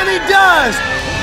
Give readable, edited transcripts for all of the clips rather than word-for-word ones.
And he does!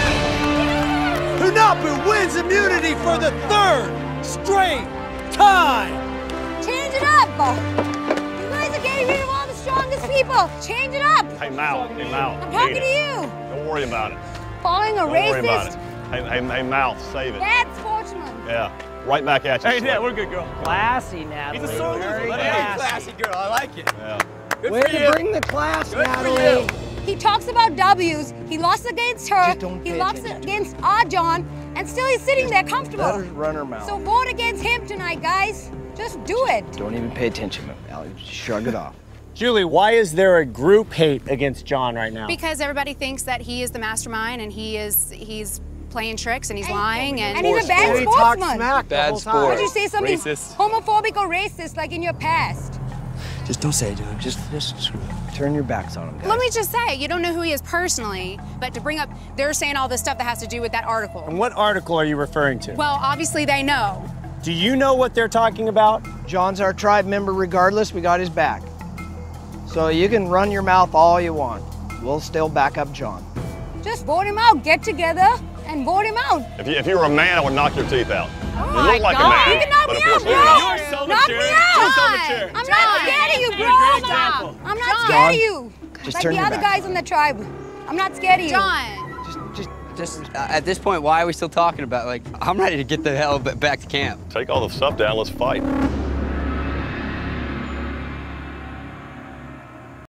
Hunahpu wins immunity for the 3rd straight time! Change it up! You guys are getting rid of all the strongest people! Change it up! Hey, Mal. Hey, Mal. I'm talking to you! Don't worry about it. Following a Don't racist... worry about it. Hey, Mal, save it. Bad sportsman! Yeah, right back at you. Hey, yeah, we're good, girl. Classy, Natalie. He's a soldier. Very Classy girl. I like it. Yeah. Good Way for to you. bring the class, Good for Natalie. you. He talks about W's, he lost against her, Just don't he pay lost attention. against John, and still he's sitting there comfortable. Let her run her mouth. So vote against him tonight, guys. Just do it. Don't even pay attention, Allie. Just shrug it off. Julie, why is there a group hate against John right now? Because everybody thinks that he is the mastermind and he's playing tricks and he's lying And he's a bad He talks sportsman. smack the Bad whole time. sport. Would you say something Racist. homophobic or racist like in your past? Just don't say it to him. Just turn your backs on him, guys. Let me just say, you don't know who he is personally, but to bring up, they're saying all this stuff that has to do with that article. And what article are you referring to? Well, obviously they know. Do you know what they're talking about? John's our tribe member regardless. We got his back. So you can run your mouth all you want. We'll still back up John. Just vote him out. Get together and vote him out. If you were a man, I would knock your teeth out. Oh you my look like God. a man. You can knock but me if you're out, a bro. female- You are so Knock mature. me You're so out. mature. I'm John. not scared of you, You're bro. a great example. I'm not John. scared of you. Just Like turn the your other back. guys in the tribe. I'm not scared of you. John. Just at this point, why are we still talking about? Like, I'm ready to get the hell back to camp. Take all the stuff down, let's fight.